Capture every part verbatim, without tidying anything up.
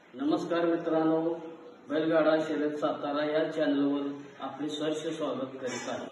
नमस्कार मित्रांनो, बैलगाडा शर्यत सातारा या चॅनलवर आपले सहर्ष स्वागत करीत आहे।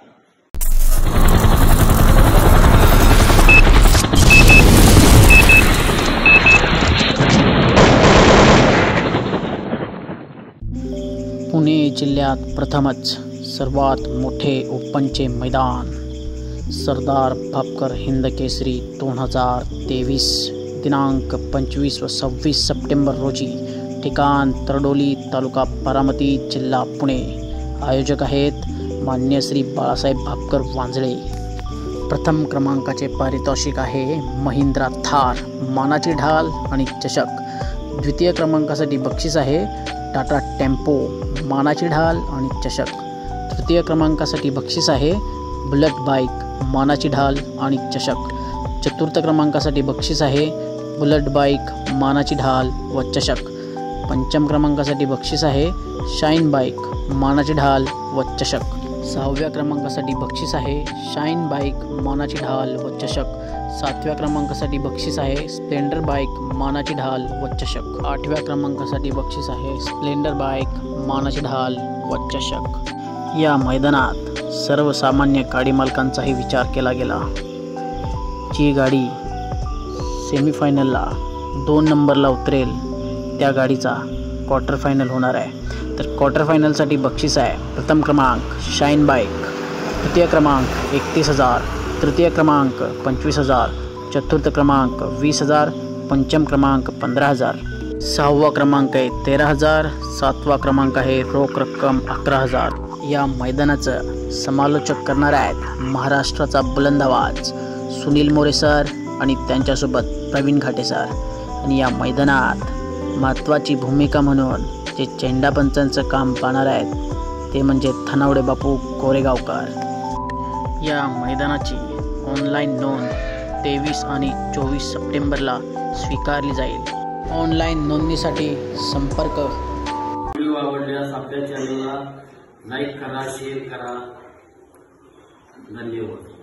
पुणे जिल्ह्यात प्रथमच सर्वात मोठे ओपनचे मैदान सरदार भापकर हिंद केसरी दोन हजार तेवीस दिनांक पंचवीस व सव्वीस सप्टेंबर रोजी ठिकाण तरडोली तालुका बारामती जिल्हा पुणे। आयोजक आहेत मान्य श्री बाळासाहेब भापकर वांजळे। प्रथम क्रमांकाचे पारितोषिक आहे महिंद्रा थार मानाची ढाल आणि चषक। द्वितीय क्रमांकासाठी बक्षीस आहे टाटा टेम्पो मानाची ढाल आणि चषक। तृतीय क्रमांकासाठी बक्षीस आहे बुलेट बाईक मानाची ढाल आणि चषक। चतुर्थ क्रमांकासाठी बक्षीस आहे बुलेट बाईक मानाची ढाल व चषक। पंचम क्रमांकासाठी बक्षीस आहे शाईन बाईक मानाची ढाल व चषक। सहाव्या क्रमांकासाठी बक्षीस आहे शाईन बाईक मानाची ढाल व चषक। सातव्या क्रमांकासाठी बक्षीस आहे स्प्लेंडर बाईक मानाची ढाल व चषक। आठव्या क्रमांकासाठी बक्षीस आहे स्प्लेंडर बाईक मानाची ढाल व चषक। या मैदानात सर्वसामान्य गाडी मालकांचाही विचार केला गेला। जी गाडी सेमीफायनलला दोन नंबरला उतरेल त्या गाडीचा क्वार्टर फायनल होणार आहे। तर क्वार्टर फायनलसाठी बक्षीस आहे प्रथम क्रमांक शाईन बाईक, द्वितीय क्रमांक एकतीस हजार, तृतीय क्रमांक पंचवीस हजार, चतुर्थ क्रमांक वीस हजार, पंचम क्रमांक पंधरा हजार, सहावा क्रमांक आहे तेरा हजार, सातवा क्रमांक आहे रोख रक्कम अकरा हजार। या मैदानाचं समालोचक करणार आहेत महाराष्ट्राचा बुलंद आवाज सुनील मोरे सर आणि त्यांच्यासोबत प्रवीण घाटे सर। आणि या मैदानात महत्त्वाची भूमिका म्हणून जे चेंडापंचांचं काम पाहणार आहेत ते म्हणजे थनावडे बापू कोरेगावकर। या मैदानाची ऑनलाईन नोंद तेवीस आणि चोवीस सप्टेंबरला स्वीकारली जाईल। ऑनलाईन नोंदणीसाठी संपर्क। व्हिडिओ आवडल्यास आपल्या चॅनलला लाईक करा, शेअर करा। धन्यवाद।